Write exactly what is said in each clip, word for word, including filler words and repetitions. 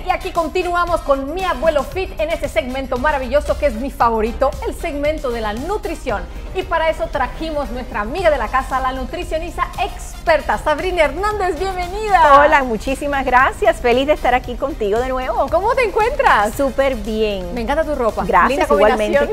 Y aquí continuamos con Mi Abuelo Fit en este segmento maravilloso que es mi favorito, el segmento de la nutrición. Y para eso trajimos nuestra amiga de la casa, la nutricionista experta, Sabrina Hernández. Bienvenida. Hola, muchísimas gracias. Feliz de estar aquí contigo de nuevo. ¿Cómo te encuentras? Súper bien. Me encanta tu ropa. Gracias, igualmente.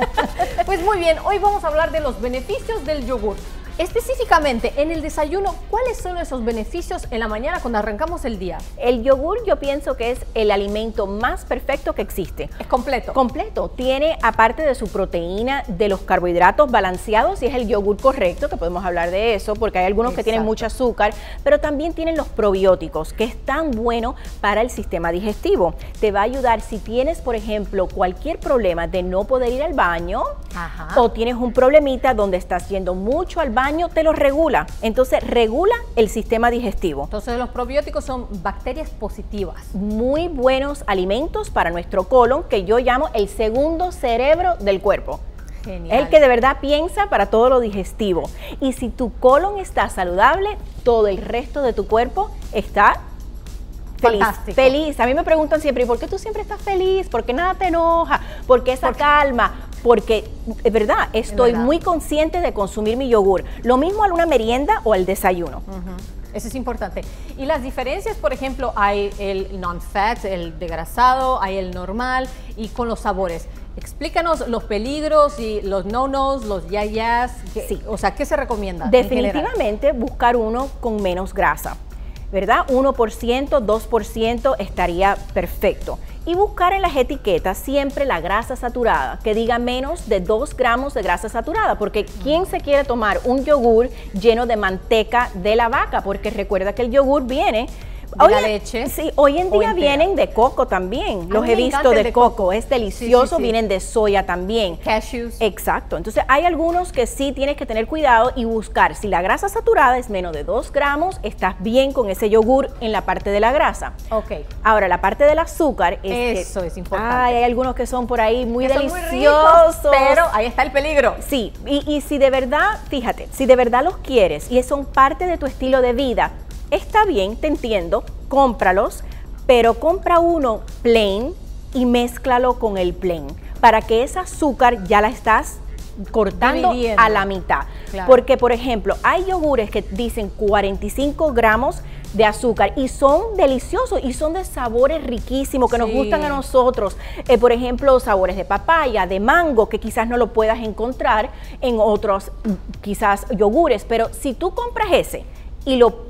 Pues muy bien, hoy vamos a hablar de los beneficios del yogur. Específicamente, en el desayuno, ¿cuáles son esos beneficios en la mañana cuando arrancamos el día? El yogur yo pienso que es el alimento más perfecto que existe. Es completo. Completo. Tiene, aparte de su proteína, de los carbohidratos balanceados, y es el yogur correcto, que podemos hablar de eso, porque hay algunos Exacto. que tienen mucho azúcar, pero también tienen los probióticos, que es tan bueno para el sistema digestivo. Te va a ayudar si tienes, por ejemplo, cualquier problema de no poder ir al baño, Ajá. o tienes un problemita donde estás yendo mucho al baño, te lo regula, entonces regula el sistema digestivo. Entonces los probióticos son bacterias positivas. Muy buenos alimentos para nuestro colon, que yo llamo el segundo cerebro del cuerpo. Genial. El que de verdad piensa para todo lo digestivo. Y si tu colon está saludable, todo el resto de tu cuerpo está feliz. Fantástico. Feliz. A mí me preguntan siempre, ¿y por qué tú siempre estás feliz? ¿Por qué nada te enoja? ¿Por qué esa ¿Por calma? Porque, es verdad, estoy es verdad. muy consciente de consumir mi yogur. Lo mismo a una merienda o al desayuno. Uh-huh. Eso es importante. Y las diferencias, por ejemplo, hay el non-fat, el degrasado, hay el normal y con los sabores. Explícanos los peligros y los no-nos, los ya-yas. Sí. O sea, ¿qué se recomienda? Definitivamente buscar uno con menos grasa, ¿verdad? uno por ciento, dos por ciento estaría perfecto. Y buscar en las etiquetas siempre la grasa saturada, que diga menos de dos gramos de grasa saturada, porque ¿quién se quiere tomar un yogur lleno de manteca de la vaca? Porque recuerda que el yogur viene... de hoy, la leche. Sí, hoy en día vienen de coco también, los he visto de, de coco. coco, es delicioso, sí, sí, sí. Vienen de soya también. Cashews. Exacto, entonces hay algunos que sí tienes que tener cuidado y buscar, si la grasa saturada es menos de dos gramos, estás bien con ese yogur en la parte de la grasa. Ok. Ahora, la parte del azúcar, es eso que, es importante. Ay, hay algunos que son por ahí muy que deliciosos. Son muy ricos, pero ahí está el peligro. Sí, y, y si de verdad, fíjate, si de verdad los quieres y son parte de tu estilo de vida, está bien, te entiendo, cómpralos, pero compra uno plain y mézclalo con el plain, para que ese azúcar ya la estás cortando Dividiendo. a la mitad. Claro. Porque, por ejemplo, hay yogures que dicen cuarenta y cinco gramos de azúcar y son deliciosos y son de sabores riquísimos que sí. nos gustan a nosotros. Eh, por ejemplo, sabores de papaya, de mango, que quizás no lo puedas encontrar en otros, quizás, yogures, pero si tú compras ese y lo...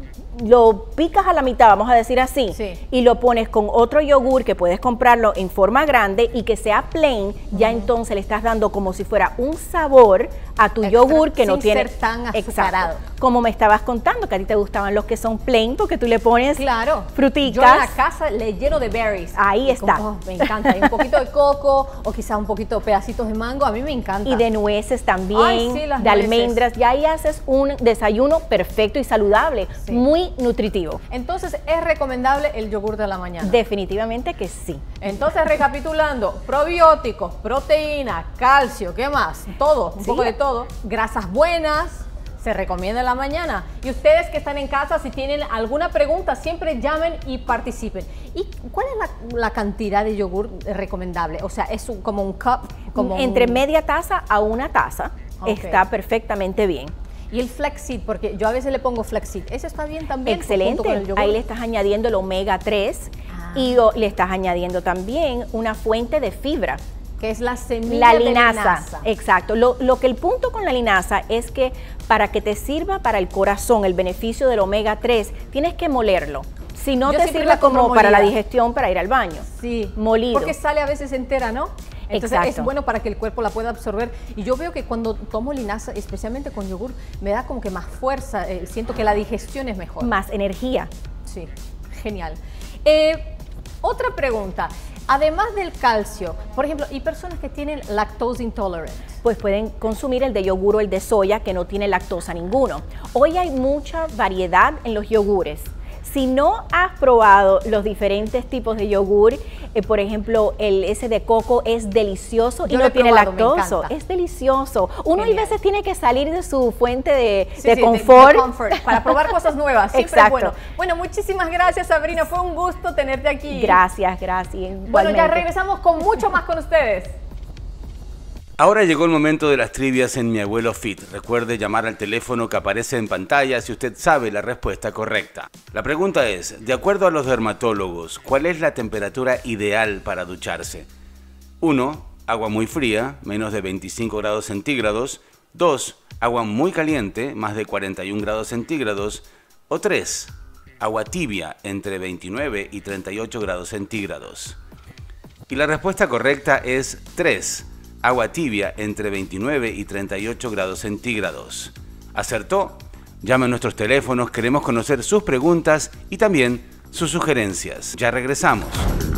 lo picas a la mitad, vamos a decir así, sí. y lo pones con otro yogur que puedes comprarlo en forma grande y que sea plain, uh-huh. ya entonces le estás dando como si fuera un sabor a tu Extra, yogur que no tiene ser tan azucarado. Exacto. Como me estabas contando que a ti te gustaban los que son plain porque tú le pones claro. fruticas. Yo en la casa le lleno de berries. Ahí está. Como, oh, me encanta. Y un poquito de coco o quizás un poquito de pedacitos de mango. A mí me encanta. Y de nueces también, Ay, sí, las de nueces. almendras. Y ahí haces un desayuno perfecto y saludable, sí. muy nutritivo. Entonces, ¿es recomendable el yogur de la mañana? Definitivamente que sí. Entonces, recapitulando, probióticos, proteína, calcio, ¿qué más? Todo, un sí. poco de todo. Grasas buenas, se recomienda en la mañana. Y ustedes que están en casa, si tienen alguna pregunta, siempre llamen y participen. ¿Y cuál es la, la cantidad de yogur recomendable? O sea, ¿es un, como un cup? Como Entre un... media taza a una taza, okay. está perfectamente bien. Y el flaxseed, porque yo a veces le pongo flaxseed, ¿eso está bien también? Excelente, con el yogur. Ahí le estás añadiendo el omega tres ah. y o, le estás añadiendo también una fuente de fibra. Que es la semilla la linaza, de linaza. Exacto. Lo, lo que el punto con la linaza es que para que te sirva para el corazón el beneficio del omega tres, tienes que molerlo. Si no yo te sirve como molida. Para la digestión, para ir al baño. Sí, molido. Porque sale a veces entera, ¿no? Entonces Exacto. es bueno para que el cuerpo la pueda absorber. Y yo veo que cuando tomo linaza, especialmente con yogur, me da como que más fuerza. Eh, siento que la digestión es mejor. Más energía. Sí, genial. Eh, otra pregunta. Además del calcio, por ejemplo, ¿y personas que tienen lactose intolerant? Pues pueden consumir el de yogur o el de soya que no tiene lactosa ninguno. Hoy hay mucha variedad en los yogures. Si no has probado los diferentes tipos de yogur, eh, por ejemplo, el ese de coco es delicioso Yo y lo he no tiene probado, me lactosa. encanta. Es delicioso. Uno Genial. a veces tiene que salir de su fuente de, Sí, de sí, confort. de comfort, para probar cosas nuevas. Siempre Exacto. bueno. Bueno, muchísimas gracias, Sabrina. Fue un gusto tenerte aquí. Gracias, gracias. Bueno, ya igualmente. regresamos con mucho más con ustedes. Ahora llegó el momento de las trivias en Mi Abuelo Fit. Recuerde llamar al teléfono que aparece en pantalla si usted sabe la respuesta correcta. La pregunta es, de acuerdo a los dermatólogos, ¿cuál es la temperatura ideal para ducharse? uno. Agua muy fría, menos de veinticinco grados centígrados. dos. Agua muy caliente, más de cuarenta y un grados centígrados. O tres. Agua tibia, entre veintinueve y treinta y ocho grados centígrados. Y la respuesta correcta es tres. Agua tibia entre veintinueve y treinta y ocho grados centígrados. ¿Acertó? Llame a nuestros teléfonos, queremos conocer sus preguntas y también sus sugerencias. Ya regresamos.